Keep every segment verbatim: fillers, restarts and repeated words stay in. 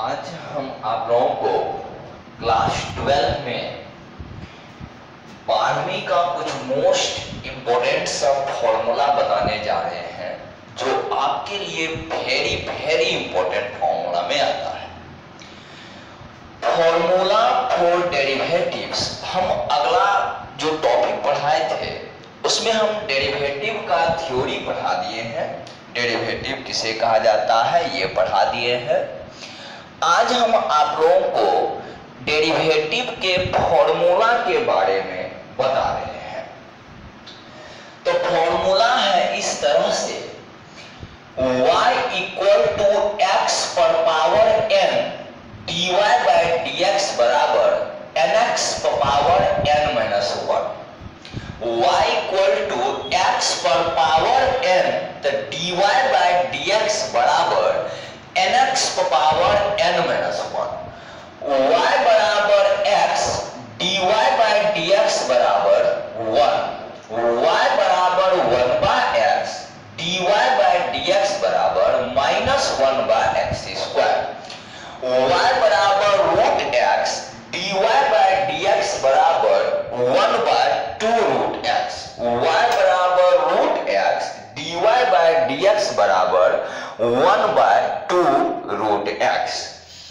आज हम आप लोगों को क्लास ट्वेल्व में बारहवीं का कुछ मोस्ट इम्पोर्टेंट सा फॉर्मूला बताने जा रहे हैं जो आपके लिए वेरी वेरी इंपॉर्टेंट फॉर्मूला में आता है। Formula for derivatives. हम अगला जो टॉपिक पढ़ाए थे उसमें हम डेरिवेटिव का थ्योरी पढ़ा दिए हैं। डेरिवेटिव किसे कहा जाता है ये पढ़ा दिए हैं। आज हम आप लोगों को डेरिवेटिव के फॉर्मूला के बारे में बता रहे हैं। तो फॉर्मूला है इस तरह से, y इक्वल टू एक्स पर power n dy by d x बराबर nx पर power n minus one. y equal to x पर पावर n तो dy बाई डी एक्स बराबर nx पर power n minus one. y बराबर x dy by d x बराबर one. y बराबर one by x dy by d x बराबर minus one by x square. y बराबर root x dy by d x बराबर one by two root x। y बराबर root x dy by d x बराबर one by two root x।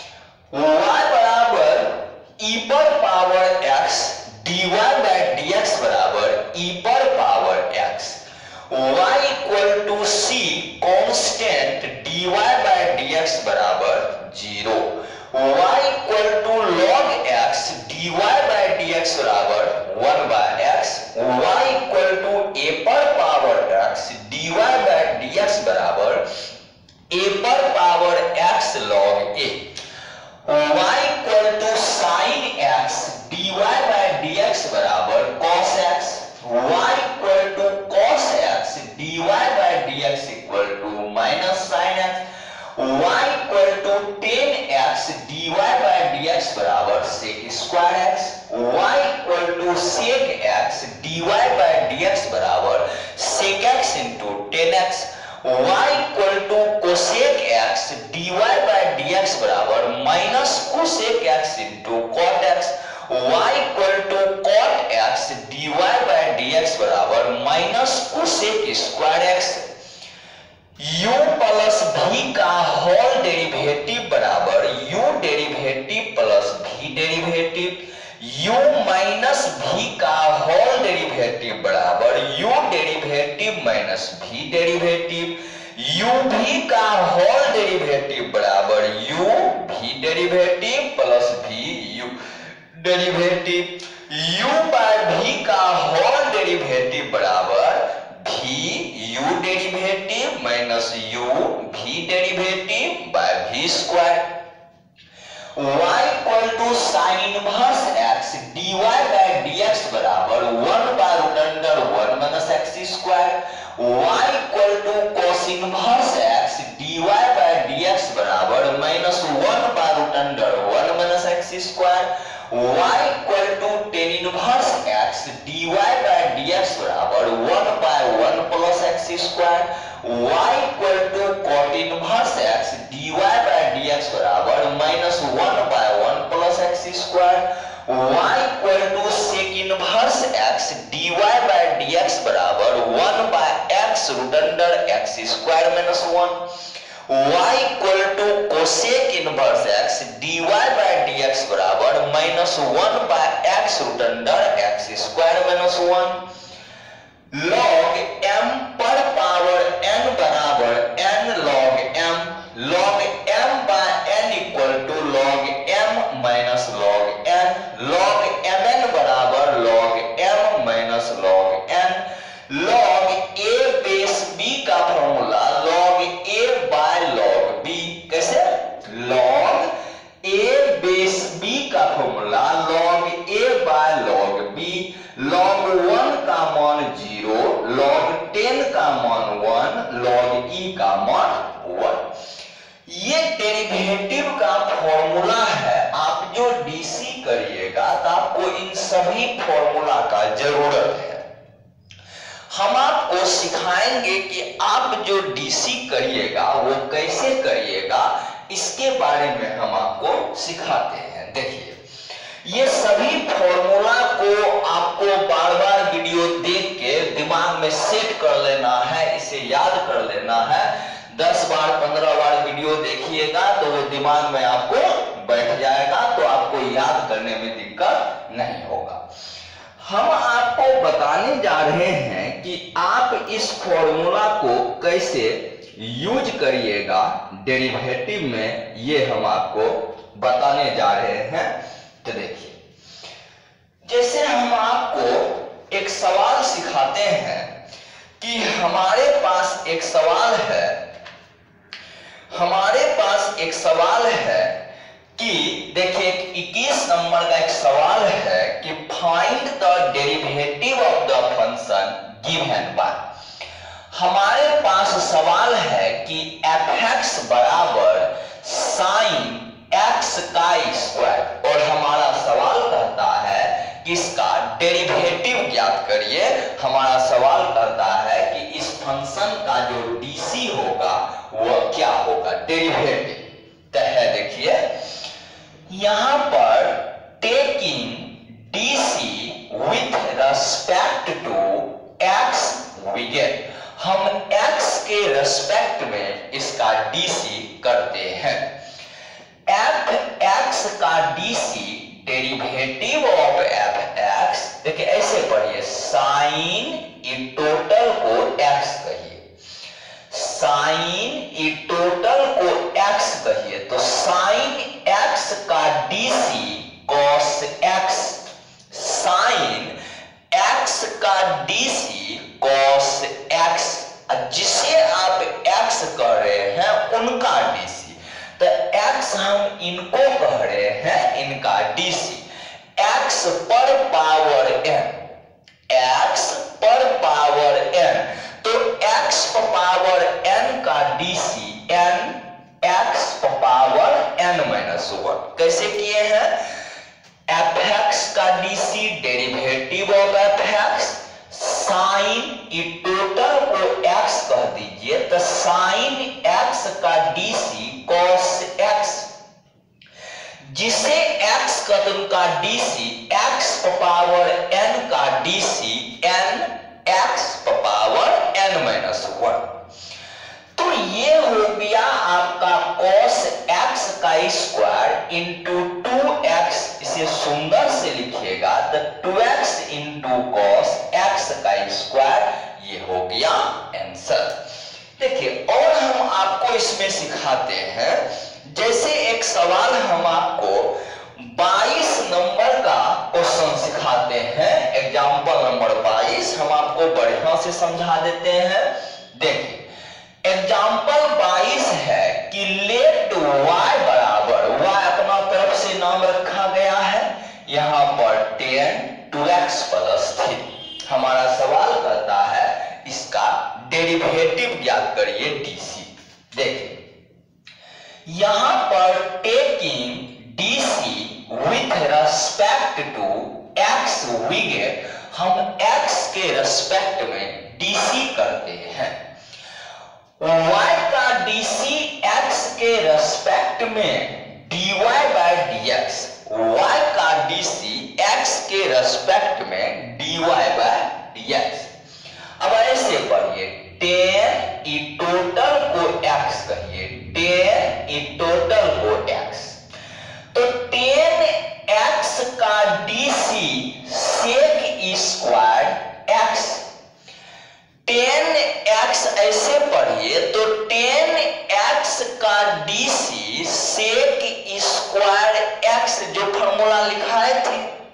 y बराबर e पर power x dy by d x बराबर e पर power x। y equal to c constant dy by d x बराबर zero. y equal to log x dy by d x बराबर one by x। y equal to a पर power x dy by d x बराबर a पर power x log a। y equal to sin x dy by d x बराबर cos x। y equal to cos x dy by d x equal to minus sin x। y equal to tan x dy by d x बराबर sec square x। y equal to sec x dy by d x बराबर sec x into tan x। y equal to cosec x dy by d x बराबर minus cosec x into cot x। y equal to cot x dy by d x बराबर minus cosec square x। u plus v का whole derivative बराबर u derivative plus v derivative. u minus v का whole derivative बराबर u derivative minus v derivative. u v का whole derivative बराबर u v derivative plus v u derivative. u by v का whole derivative बराबर v u derivative minus u v derivative by v square. y equal to sine inverse x dy by d x बराबर one by root under one minus x square. y equal to cos inverse x dy by d x बराबर minus one by root under one minus x square. y equal to tan inverse x dy by d x बराबर one by one plus x square. y equal to cot inverse x dy by d x बराबर minus one by one plus x square. y equal to sec inverse x dy by d x बराबर one by x root under x square minus one. y equal to cosec inverse x dy by d x बराबर minus one by x root under x square minus one. log m पर power n बराबर n log m। log m by n equal to log m minus log n। log mn बराबर log m minus log n। log a base b का formula log a by log b। कैसे? log a base b का formula log a by log b। log one का मान zero, log ten का मान one, log e का मान one. ये डेरिवेटिव का फॉर्मूला है। आप जो डीसी करिएगा तो आपको इन सभी फॉर्मूला का जरूरत है। हम आपको सिखाएंगे कि आप जो डीसी करिएगा वो कैसे करिएगा, इसके बारे में हम आपको सिखाते हैं। देखिए, ये सभी फॉर्मूला को आपको बार बार वीडियो देख के दिमाग में सेट कर लेना है, इसे याद कर लेना है। दस बार पंद्रह बार वीडियो देखिएगा तो वो दिमाग में आपको बैठ जाएगा, तो आपको याद करने में दिक्कत नहीं होगा। हम आपको बताने जा रहे हैं कि आप इस फॉर्मूला को कैसे यूज करिएगा डेरिवेटिव में, ये हम आपको बताने जा रहे हैं। तो देखिए, जैसे हम आपको एक सवाल सिखाते हैं कि हमारे पास एक सवाल है हमारे पास एक सवाल है कि देखिए, इक्कीस नंबर का एक सवाल है कि find the derivative of the function given by. हमारे पास सवाल है कि एफ एक्स बराबर साइन एक्स का स्क्वायर, और हमारा सवाल कहता है कि इसका डेरिवेटिव ज्ञात करिए। हमारा सवाल कहता है कि इस फंक्शन का जो डीसी होगा वह क्या होगा, डेरिवेटिव। तो है, देखिए यहां पर taking DC with respect to x we get, हम एक्स के रेस्पेक्ट में इसका डीसी करते हैं। एफ एक्स का DC derivative of f x, देखिए ऐसे पढ़िए, साइन ई टोटल को एक्स कहिए, साइन ई टोटल को एक्स कहिए, तो साइन एक्स का DC cos x, sine x का डीसी कॉस एक्स, जिसे आप एक्स कह रहे हैं उनका डीसी, तो एक्स हम इनको कह रहे हैं इनका डीसी। एक्स पर पावर एन, एक्स पर पावर एन, तो एक्स पर पावर एन का डीसी एन एक्स पर पावर एन माइनस वन। कैसे किए हैं, एफ एक्स का DC derivative of f x, sine ई टोटल को एक्स कह दीजिए, तो साइन एक्स का डीसी कॉस एक्स, जिसे एक्स का उनका डीसी एक्स पावर एन का DC n x power n minus one. तो ये हो गया आपका कॉस एक्स का स्क्वायर इंटू टू एक्स, इसे सुंदर से लिखिएगा तो two x into cos x का स्क्वायर, ये हो गया आंसर। देखिए, और हम आपको इसमें सिखाते हैं, जैसे एक सवाल हम आपको बाईस नंबर का क्वेश्चन सिखाते हैं, एग्जाम्पल नंबर बाईस, हम आपको बढ़िया से समझा देते हैं। देखिए, एग्जाम्पल बाईस है कि लेट y बराबर, y अपना तरफ से नाम रखा गया है, यहां पर tan two x plus three. हमारा सवाल कहता है इसका डेरिवेटिव ज्ञात करिए डीसी। देखिए, यहां पर taking DC with respect to x we get, हम एक्स के रेस्पेक्ट में डीसी करते हैं। y का डीसी x के रेस्पेक्ट में dy बाय dx, y का डीसी x के रेस्पेक्ट में dy बाय dx। अब ऐसे पढ़िए, टेन ई टोटल को x कहिए, टेन ई टोटल को x, तो टेन एक्स का DC sec square x, tan x ऐसे पढ़िए, तो टेन एक्स का डीसी सेक स्क्वायर एक्स, जो फॉर्मूला लिखाए थे,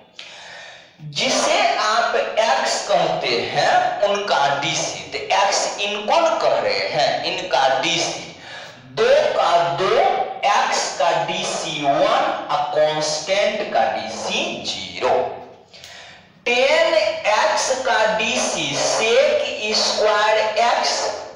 जिसे आप एक्स कहते हैं उनका डीसी, तो एक्स इनको कह रहे हैं, इनका डीसी, दो का दो, एक्स का डीसी वन, आ कांस्टेंट का डीसी जीरो। टेन एक्स का डीसी सेक स्क्वायर एक्स,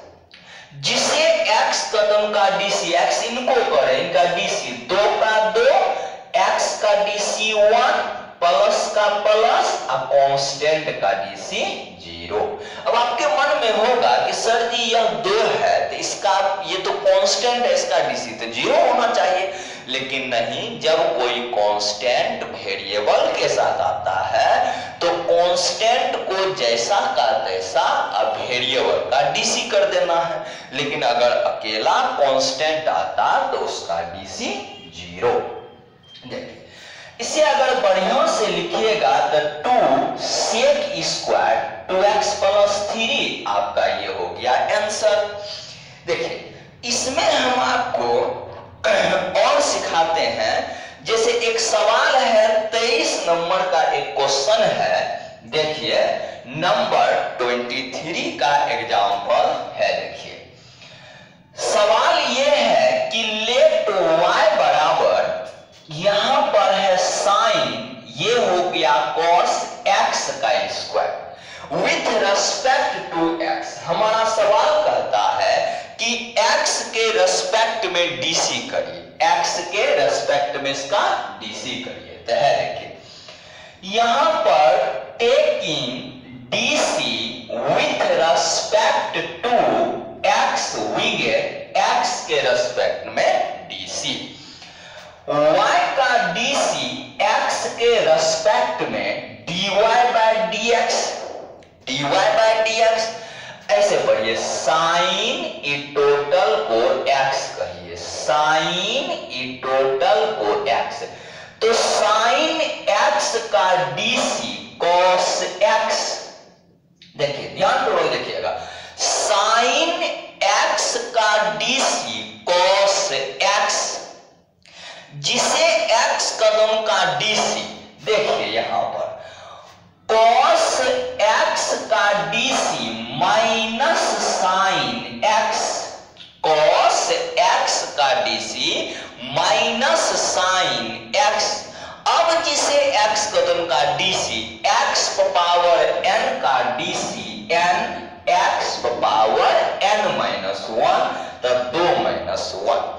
जिसे एक्स कदम का डीसी, एक्स इनको करे, इनका डीसी दो का दो, एक्स का डीसी वन, प्लस का प्लस और कांस्टेंट का डीसी जीरो। अब आपके मन में होगा कि सर जी यह दो है तो इसका ये तो कांस्टेंट है, इसका डीसी तो जीरो होना चाहिए। लेकिन नहीं, जब कोई कांस्टेंट वेरिएबल के साथ आता है तो कांस्टेंट को जैसा का तैसा अब वेरिएबल का डीसी कर देना है। लेकिन अगर अकेला कांस्टेंट आता तो उसका डीसी जीरो। देखिए इसे अगर बढ़िया से लिखिएगा तो two sec square two x plus three आपका ये हो गया आंसर। देखिए इसमें हम आपको और सिखाते हैं, जैसे एक सवाल है तेईस नंबर का एक क्वेश्चन है। देखिए नंबर तेईस का एग्जांपल है। देखिए सवाल यह है कि लेट y बराबर यहां पर है साइन, ये हो गया cos x का square with respect to x। हमारा सवाल कहता है कि x के रेस्पेक्ट में डीसी करिए, x के रेस्पेक्ट में इसका डीसी करिए। तो है देखिए यहां पर taking DC with respect to x we get x के रेस्पेक्ट में डीसी। y का डीसी x के रेस्पेक्ट में dy by dx, dy by dx ऐसे पढ़िए साइन ई टोटल को x कहिए, साइन ई टोटल को x। तो साइन x का डीसी cos x। देखिए ध्यान पूर्वक देखिएगा, साइन x का डीसी cos x, जिसे x कदम का डीसी, देखिए यहां पर cos x का DC minus sine x, cos x का डीसी माइनस साइन x। अब जिसे x कदम का डीसी x पावर n का DC n, x power n minus one, तब दो माइनस वन।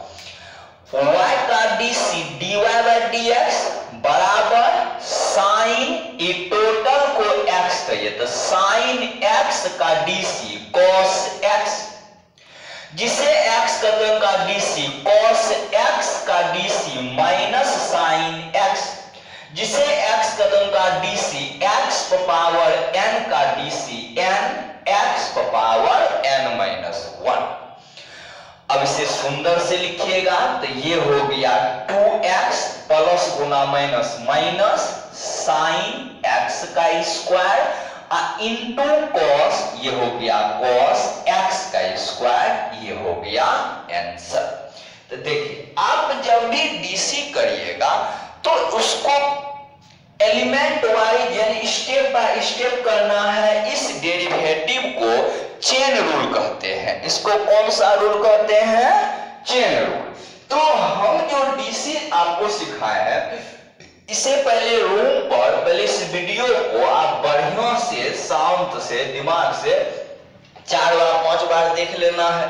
y का डीसी dy बाय dx बराबर साइन ई टोटल को x कहिए, तो साइन x का डीसी cos x, जिसे x कदम का डीसी cos x का डीसी माइनस साइन x, जिसे x कदम का डीसी x पावर n का DC n, x power n minus one. अब इसे सुंदर से लिखिएगा तो ये हो गया टू एक्स प्लस गुना माइनस माइनस साइन x का स्क्वायर इनटू cos, ये हो गया cos x का स्क्वायर, ये हो गया आंसर। तो देखिए आप जब भी डीसी करिएगा तो उसको एलिमेंट वाइज यानी स्टेप बाय स्टेप करना है। इस डेरिवेटिव को चेन रूल कहते हैं। इसको कौन सा रूल कहते हैं? Chain rule. तो हम जो डीसी आपको सिखाए हैं, इसे पहले रूम पर पहले इस वीडियो को आप बढ़िया से शांत से दिमाग से चार बार पांच बार देख लेना है।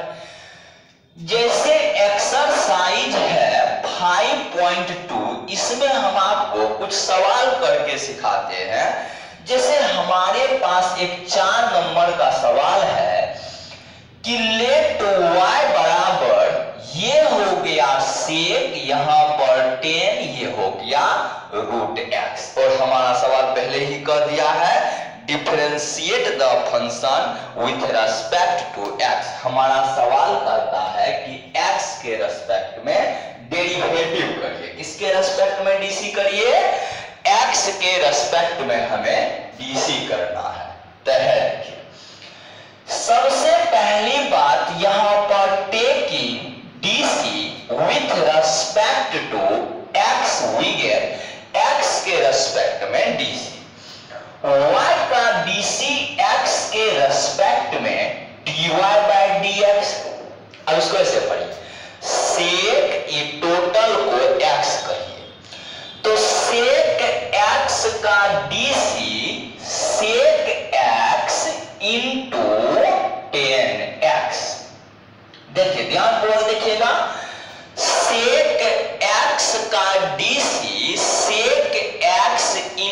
जैसे एक्सरसाइज है फाइव पॉइंट टू, इसमें हम आपको कुछ सवाल करके सिखाते हैं। जैसे हमारे पास एक चार नंबर का सवाल है कि लेट y बराबर ये हो गया सेक, यहां पर टेन, ये हो गया रूट एक्स। और हमारा सवाल पहले ही कह दिया है differentiate the function with respect to x। हमारा सवाल कहता है कि x के रेस्पेक्ट में डेरिवेटिव करिए। किसके रेस्पेक्ट में डीसी करिए? x के रेस्पेक्ट में हमें डीसी करना है। तो है देखिए सबसे पहली बात यहां पर taking DC with respect to x we get x के रेस्पेक्ट में डीसी। y का डीसी x के रेस्पेक्ट में dy बाय dx। अब इसको ऐसे पढ़िए, सेक ई टोटल को x कहिए, तो सेक x का DC sec x into tan x. देखिए ध्यान पूर्वक देखिएगा, सेक x का डीसी सेक x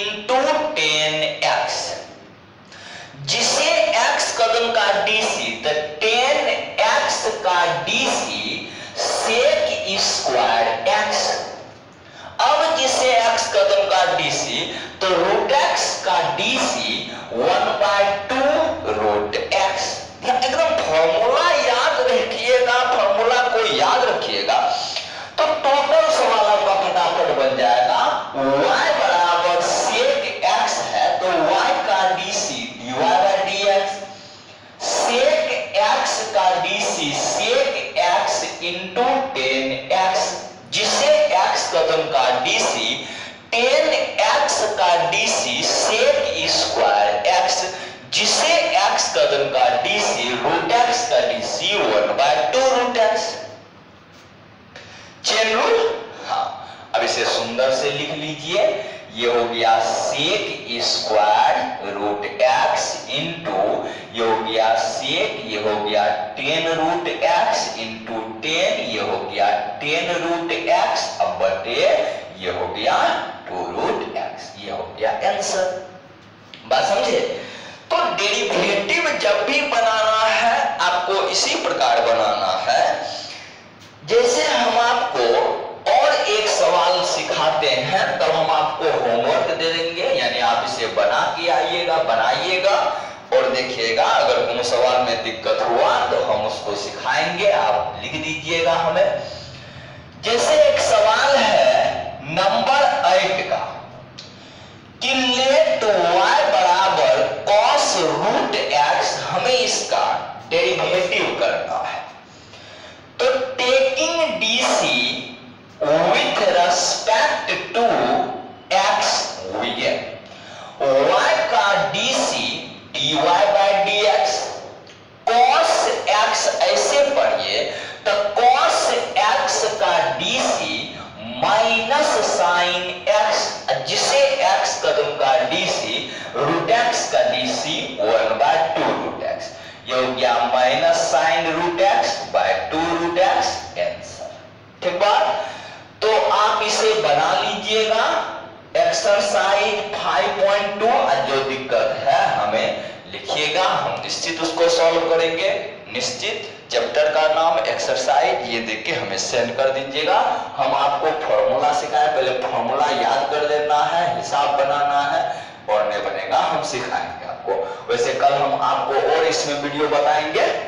का डीसी सेक स्क्वायर एक्स। अब जिसे x कदम का डीसी तो रूट एक्स का DC one by two root x. एकदम फॉर्मूला याद रखिएगा, फॉर्मूला को याद रखिएगा तो टोटल सवाल आपका फटाफट बन जाएगा। y बराबर सेक x है तो y का DC dy by dx, sec x का DC sec x into tan x, जिसे x कदम का डीसी टेन एक्स का डीसी सेक स्क्वायर x, जिसे x कदम का डीसी रूट x का DC one by two root x. Chain rule, हाँ अब इसे सुंदर से लिख लीजिए। ये हो गया sec square root x into ये हो गया सेक, ये हो गया tan root x into tan, ये हो गया टेन रूट एक्स अब बटे ये हो गया टू रूट एक्स। ये हो गया आंसर। बात समझे? तो डेरिवेटिव जब भी बनाना है आपको इसी प्रकार बनाना है। जैसे हम आपको और एक सवाल सिखाते हैं तब हम आपको होमवर्क दे देंगे, यानी आप इसे बना के आइएगा, बनाइएगा और देखिएगा। अगर कोनो सवाल में दिक्कत हुआ तो हम उसको सिखाएंगे, आप लिख दीजिएगा हमें। जैसे एक सवाल है नंबर एट का कि लेट y बराबर cos रूट एक्स, हमें इसका डेरिवेटिव करना है। तो taking DC with respect to x we get y का dc dy by dx, cos x ऐसे पढ़िए तो cos x का dc माइनस साइन x, जिसे x कदम का dc रूट x का dc one by two root x। ये हो गया minus sine root x by two root x answer. ठीक बात? तो आप इसे बना लीजिएगा। एक्सरसाइज फाइव पॉइंट टू, जो दिक्कत है हमें लिखिएगा, हम निश्चित उसको सॉल्व करेंगे। निश्चित चैप्टर का नाम एक्सरसाइज ये देख के हमें सेंड कर दीजिएगा। हम आपको फॉर्मूला सिखाए, पहले फॉर्मूला याद कर लेना है, हिसाब बनाना है और नहीं बनेगा हम सिखाएंगे आपको। वैसे कल हम आपको और इसमें वीडियो बताएंगे।